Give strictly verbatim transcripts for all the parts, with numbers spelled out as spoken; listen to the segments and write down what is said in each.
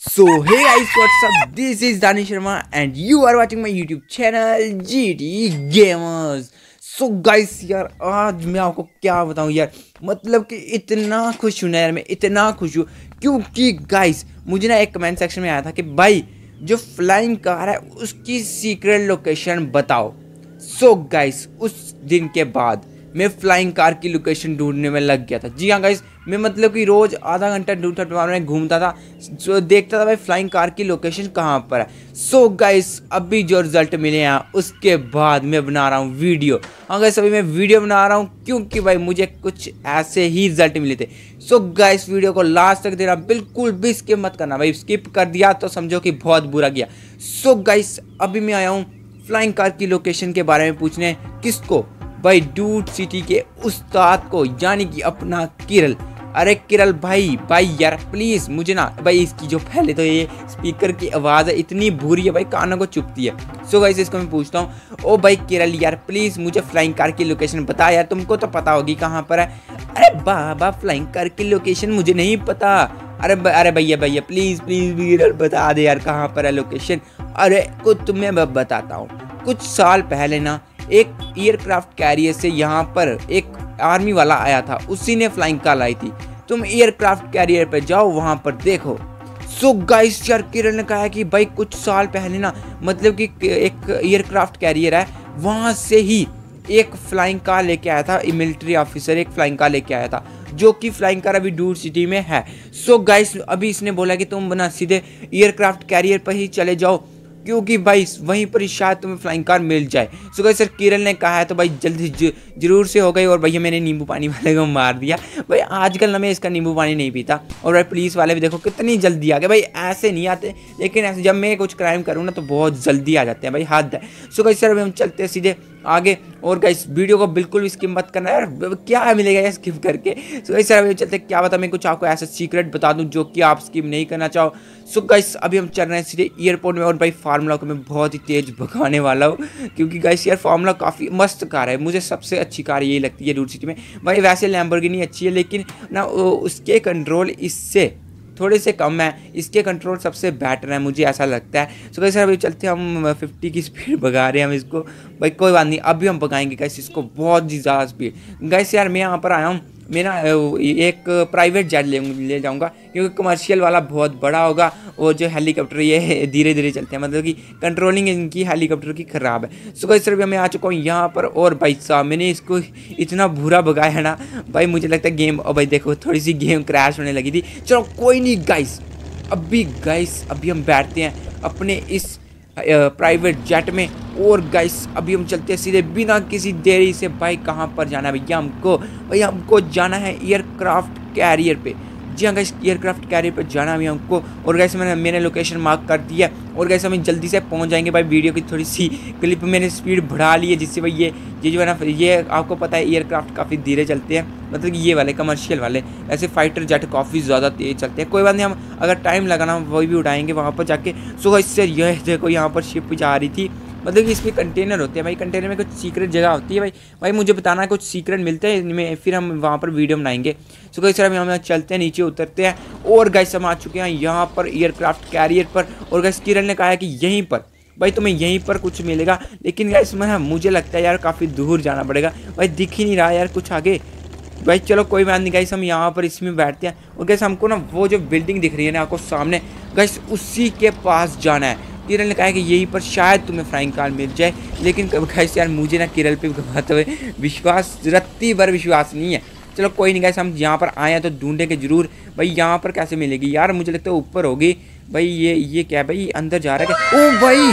So hey guys, what's up? This is Danish Sharma and you are watching my YouTube channel G T Gamers. So guys यार आज मैं आपको क्या बताऊं यार, मतलब कि इतना खुश हूं ना यार, मैं इतना खुश हूं क्योंकि गाइस मुझे ना एक कमेंट सेक्शन में आया था कि भाई जो फ्लाइंग कार है उसकी सीक्रेट लोकेशन बताओ। सो गाइस उस दिन के बाद मैं फ्लाइंग कार की लोकेशन ढूंढने में लग गया था। जी हाँ गाइस, मैं मतलब कि रोज़ आधा घंटा ढूंढता में घूमता था, जो देखता था भाई फ्लाइंग कार की लोकेशन कहाँ पर है। सो गाइस अभी जो रिजल्ट मिले हैं उसके बाद मैं बना रहा हूँ वीडियो। हाँ गाइस अभी मैं वीडियो बना रहा हूँ क्योंकि भाई मुझे कुछ ऐसे ही रिजल्ट मिले थे। सो गाइस वीडियो को लास्ट तक देना, बिल्कुल भी स्किप मत करना भाई, स्किप कर दिया तो समझो कि बहुत बुरा गया। सो गाइस अभी मैं आया हूँ फ्लाइंग कार की लोकेशन के बारे में पूछने। किसको? भाई डूड सिटी के उस्ताद को, यानी कि अपना किरल। अरे किरल भाई भाई यार प्लीज़ मुझे ना भाई, इसकी जो पहले तो ये स्पीकर की आवाज़ है इतनी बुरी है भाई, कानों को चुभती है। सो गाइस इसको मैं पूछता हूँ, ओ भाई किरल यार प्लीज़ मुझे फ्लाइंग कार की लोकेशन बता यार, तुमको तो पता होगी कहाँ पर है। अरे बाबा फ्लाइंग कार की लोकेशन मुझे नहीं पता। अरे अरे भैया भैया प्लीज़ प्लीज़ किरल बता दे यार कहाँ पर है लोकेशन। अरे कुछ तुम्हें बताता हूँ, कुछ साल पहले ना एक एयरक्राफ्ट कैरियर से यहाँ पर एक आर्मी वाला आया था, उसी ने फ्लाइंग कार लाई थी। तुम एयरक्राफ्ट कैरियर पे जाओ, वहाँ पर देखो। सो गाइस यार किरण ने कहा कि भाई कुछ साल पहले ना, मतलब कि एक एयरक्राफ्ट कैरियर है, वहाँ से ही एक फ्लाइंग कार लेके आया था मिलिट्री ऑफिसर, एक फ्लाइंग कार लेके आया था, जो कि फ्लाइंग कार अभी डूड सिटी में है। सो गाइस अभी इसने बोला कि तुम बना सीधे एयरक्राफ्ट कैरियर पर ही चले जाओ क्योंकि भाई वहीं पर शायद तुम्हें फ्लाइंग कार मिल जाए। सो गाइस सर किरण ने कहा है तो भाई जल्दी जरूर से हो गई। और भैया मैंने नींबू पानी वाले को मार दिया भाई, आजकल ना मैं इसका नींबू पानी नहीं पीता। और भाई पुलिस वाले भी देखो कितनी जल्दी आ गए भाई, ऐसे नहीं आते लेकिन ऐसे जब मैं कुछ क्राइम करूँ ना तो बहुत जल्दी आ जाते हैं भाई, हद है। सो गाइस सर अभी हम चलते हैं सीधे आगे। और गाइस वीडियो को बिल्कुल भी स्किप मत करना यार, क्या मिलेगा यार स्किप करके। सो गाइस सर अभी चलते क्या बता, मैं कुछ आपको ऐसा सीक्रेट बता दूं जो कि आप स्किप नहीं करना चाहो। सो गाइस अभी हम चल रहे हैं सीधे एयरपोर्ट में। और भाई फार्मूला को मैं बहुत ही तेज भगाने वाला हूँ क्योंकि गाइस यार फार्मूला काफ़ी मस्त कार है, मुझे सबसे अच्छी कार यही लगती है डूड सिटी में। भाई वैसे लैम्बोर्गिनी अच्छी है लेकिन ना उसके कंट्रोल इससे थोड़े से कम है, इसके कंट्रोल सबसे बेटर है, मुझे ऐसा लगता है। सो गाइस अभी चलते हैं, हम फिफ्टी की स्पीड भगा रहे हैं हम इसको। भाई कोई बात नहीं, अभी हम भगाएंगे गाइस इसको बहुत ही ज़्यादा स्पीड। गाइस यार मैं यहाँ पर आया हूँ, मैं ना एक प्राइवेट जेट ले ले जाऊँगा क्योंकि कमर्शियल वाला बहुत बड़ा होगा और जो हेलीकॉप्टर ये धीरे धीरे चलते हैं, मतलब कि कंट्रोलिंग इनकी हेलीकॉप्टर की ख़राब है। सो गाइस सर मैं आ चुका हूँ यहाँ पर। और भाई साहब मैंने इसको इतना बुरा भगाया है ना भाई, मुझे लगता है गेम, और भाई देखो थोड़ी सी गेम क्रैश होने लगी थी। चलो कोई नहीं गाइस, अभी गाइस अभी हम बैठते हैं अपने इस प्राइवेट जेट में। और गाइस अभी हम चलते हैं सीधे बिना किसी देरी से। भाई कहाँ पर जाना है भैया हमको? भाई हमको जाना है एयरक्राफ्ट कैरियर पे। जी हाँ गाइस एयरक्राफ्ट कैरियर पे जाना है हमको। और गाइस मैंने मैंने लोकेशन मार्क कर दी है और गाइस हम जल्दी से पहुंच जाएंगे। भाई वीडियो की थोड़ी सी क्लिप मैंने स्पीड बढ़ा ली है जिससे भाई ये ये जो है ना, ये आपको पता है एयरक्राफ्ट काफ़ी धीरे चलते हैं, मतलब कि ये वाले कमर्शियल वाले, ऐसे फाइटर जेट काफ़ी ज़्यादा तेज चलते हैं। कोई बात नहीं, हम अगर टाइम लगाना वही भी उड़ाएंगे वहाँ पर जाके। सो गाइस सर यह देखो यहाँ पर शिप जा रही थी, मतलब कि इसमें कंटेनर होते हैं भाई, कंटेनर में कुछ सीक्रेट जगह होती है भाई। भाई मुझे बताना है कुछ सीक्रेट मिलते हैं इनमें, फिर हम वहाँ पर वीडियो बनाएंगे। सो गाइस सर हम चलते हैं, नीचे उतरते हैं। और गाइस हम आ चुके हैं यहाँ पर एयरक्राफ्ट कैरियर पर। और गाइस किरण ने कहा है कि यहीं पर भाई तुम्हें यहीं पर कुछ मिलेगा, लेकिन गाइस मैं मुझे लगता है यार काफ़ी दूर जाना पड़ेगा भाई, दिख ही नहीं रहा यार कुछ आगे। भाई चलो कोई बात नहीं गाइस, हम यहाँ पर इसमें बैठते हैं। और गाइस हमको ना वो जो बिल्डिंग दिख रही है ना आपको सामने, गाइस उसी के पास जाना है। किरण ने कहा है कि यहीं पर शायद तुम्हें फ्लाइंग कार मिल जाए, लेकिन गाइस यार मुझे ना किरण पे घुमाते हुए विश्वास, रत्ती भर विश्वास नहीं है। चलो कोई नहीं गाइस, हम यहाँ पर आए हैं तो ढूंढेंगे जरूर। भाई यहाँ पर कैसे मिलेगी यार, मुझे लगता है ऊपर होगी। भाई ये ये क्या है भाई, अंदर जा रहा है क्या? ओ भाई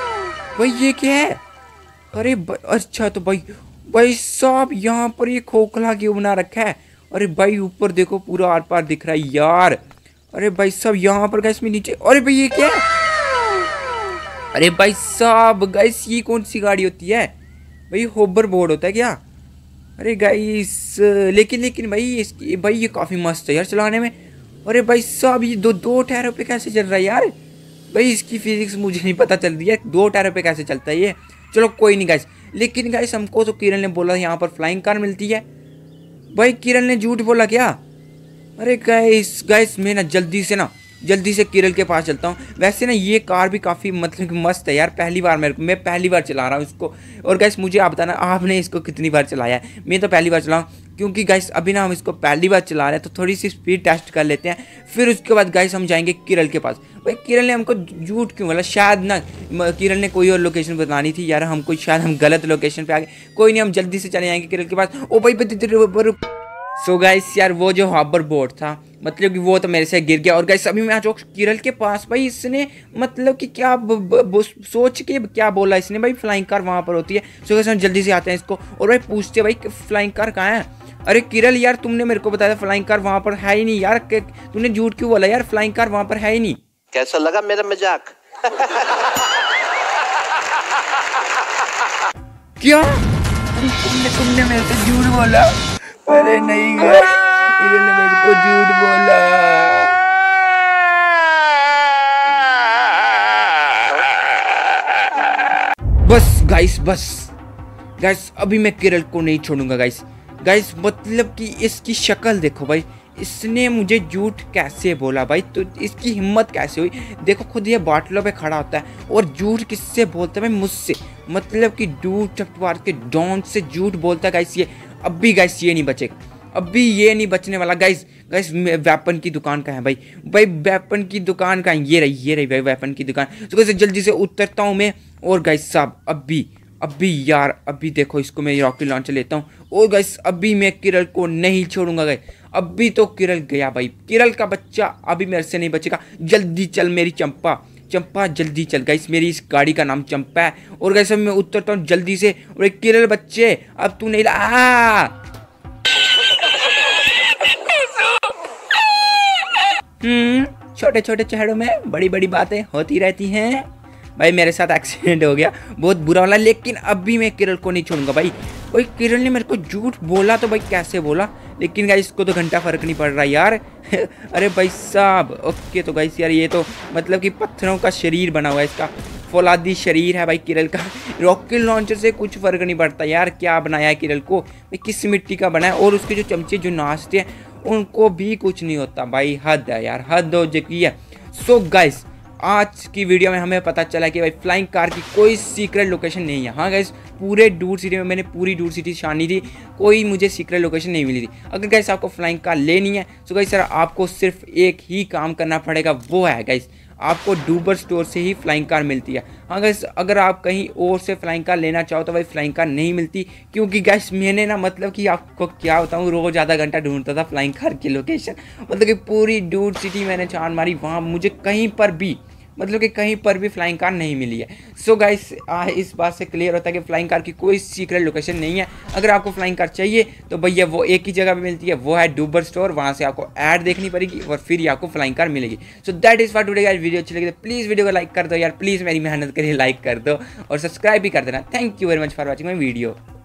भाई ये क्या है? अरे अच्छा तो भाई भाई साहब यहाँ पर ये खोखला क्यों बना रखा है? अरे भाई ऊपर देखो पूरा आर पार दिख रहा है यार। अरे भाई साहब यहाँ पर गाइस में नीचे, अरे भाई ये क्या है? अरे भाई साहब गाइस ये कौन सी गाड़ी होती है भाई? होबर बोर्ड होता है क्या? अरे गाइस लेकिन लेकिन भाई इसकी भाई ये काफ़ी मस्त है यार चलाने में। अरे भाई साहब ये दो दो टायरों पे कैसे चल रहा है यार? भाई इसकी फिजिक्स मुझे नहीं पता चल रही है, दो टायरों पे कैसे चलता है ये। चलो कोई नहीं गाइस, लेकिन गाइस हमको तो किरण ने बोला यहाँ पर फ्लाइंग कार मिलती है। भाई किरण ने झूठ बोला क्या? अरे गाइस गाइस मैं ना जल्दी से ना जल्दी से किरल के पास चलता हूँ। वैसे ना ये कार भी काफ़ी मतलब मस्त है यार, पहली बार मेरे को मैं पहली बार चला रहा हूँ इसको। और गाइस मुझे आप बताना आपने इसको कितनी बार चलाया है। मैं तो पहली बार चलाऊँ, क्योंकि गाइस अभी ना हम इसको पहली बार चला रहे हैं तो थोड़ी सी स्पीड टेस्ट कर लेते हैं। फिर उसके बाद गाइस हम जाएंगे किरल के पास। भाई किरल ने हमको झूठ क्यों बोला, शायद ना किरल ने कोई और लोकेशन बतानी थी यार हमको, शायद हम गलत लोकेशन पे आ गए। कोई नहीं, हम जल्दी से चले जाएंगे किरल के पास। ओ भाई सो गाइस यार वो जो हॉबर बोर्ड था मतलब कि वो तो मेरे से गिर गया। और गाइस अभी मैं आ चुका किरल के पास। भाई इसने मतलब कि क्या ब, ब, ब, सोच के क्या बोला इसने, भाई फ्लाइंग कार वहाँ पर होती है। सो गाइस हम जल्दी से आते हैं इसको और भाई पूछते भाई फ्लाइंग कार कहाँ है। अरे किरल यार तुमने मेरे को बताया फ्लाइंग कार वहाँ पर है ही नहीं यार, तूने झूठ क्यों बोला यार, फ्लाइंग कार वहाँ पर है ही नहीं। कैसा लगा मेरा मजाक? क्या तुमने तुमने मेरे से झूठ बोला? अरे नहीं गाइस, किरल ने मेरे को झूठ बोला। बस गाइस बस गाइस अभी मैं किरल को नहीं छोड़ूंगा गाइस। गाइस मतलब कि इसकी शक्ल देखो भाई, इसने मुझे झूठ कैसे बोला भाई, तो इसकी हिम्मत कैसे हुई। देखो खुद ये बाटलों पे खड़ा होता है और झूठ किससे बोलता है भाई, मुझसे। मतलब कि झूठ चटवार के डॉन से झूठ बोलता है गाइस ये। अब भी गाइस ये नहीं बचेगा, अब भी ये नहीं बचने वाला गाइस। गाइस वेपन की दुकान कहाँ है भाई, भाई वेपन की दुकान कहाँ है, ये रही ये रही भाई वेपन की दुकान। तो गाइस जल्दी से उतरता हूँ मैं। और गाइस साहब अभी अभी यार अभी देखो इसको मैं रॉकेट लॉन्चर लेता हूँ। और गाइस अभी मैं किरल को नहीं छोड़ूंगा गाइस। अभी तो किरल गया भाई, किरल का बच्चा अभी मेरे से नहीं बचेगा। जल्दी चल मेरी चंपा, चंपा जल्दी चल। गाइस मेरी इस गाड़ी का नाम चंपा है। और गाइस मैं उतरता हूँ जल्दी से। और एक किरल बच्चे अब तू नहीं ला। हम्म छोटे छोटे शहरों में बड़ी बड़ी बातें होती रहती हैं। भाई मेरे साथ एक्सीडेंट हो गया बहुत बुरा वाला, लेकिन अभी मैं किरल को नहीं छोड़ूंगा भाई। भाई किरल ने मेरे को झूठ बोला तो भाई कैसे बोला, लेकिन गाइस इसको तो घंटा फर्क नहीं पड़ रहा यार। अरे भाई साहब ओके। तो गाइस यार ये तो मतलब कि पत्थरों का शरीर बना हुआ है, इसका फौलादी शरीर है भाई किरल का। रॉकेट लॉन्चर से कुछ फर्क नहीं पड़ता यार क्या बनाया है किरल को, भाई किस मिट्टी का बना है। और उसके जो चमचे जो नाचते हैं उनको भी कुछ नहीं होता भाई, हद है यार, हद हो चुकी है। सो गाइस आज की वीडियो में हमें पता चला कि भाई फ्लाइंग कार की कोई सीक्रेट लोकेशन नहीं है। हाँ गाइस पूरे डूड सिटी में मैंने पूरी डूड सिटी छानी थी, कोई मुझे सीक्रेट लोकेशन नहीं मिली थी। अगर गाइस आपको फ्लाइंग कार लेनी है तो गाइस सर आपको सिर्फ एक ही काम करना पड़ेगा, वो है गाइस आपको डूबर स्टोर से ही फ्लाइंग कार मिलती है। हाँ गाइस अगर आप कहीं और से फ्लाइंग कार लेना चाहो तो भाई फ्लाइंग कार नहीं मिलती, क्योंकि गाइस मैंने ना मतलब कि आपको क्या बताऊँ रोज़ आधा घंटा ढूंढता था फ्लाइंग कार की लोकेशन। मतलब कि पूरी डूड सिटी मैंने छान मारी, वहाँ मुझे कहीं पर भी मतलब कि कहीं पर भी फ्लाइंग कार नहीं मिली है। सो so गाइस इस बात से क्लियर होता है कि फ्लाइंग कार की कोई सीक्रेट लोकेशन नहीं है। अगर आपको फ्लाइंग कार चाहिए तो भैया वो एक ही जगह पे मिलती है, वो है डूबर स्टोर। वहाँ से आपको ऐड देखनी पड़ेगी और फिर ही आपको फ्लाइंग कार मिलेगी। So that is for today guys. Video अच्छी लगी तो प्लीज़ वीडियो को लाइक कर दो यार, प्लीज़ मेरी मेहनत करिए, लाइक कर दो और सब्सक्राइब भी कर देना। Thank you very much for watching my video.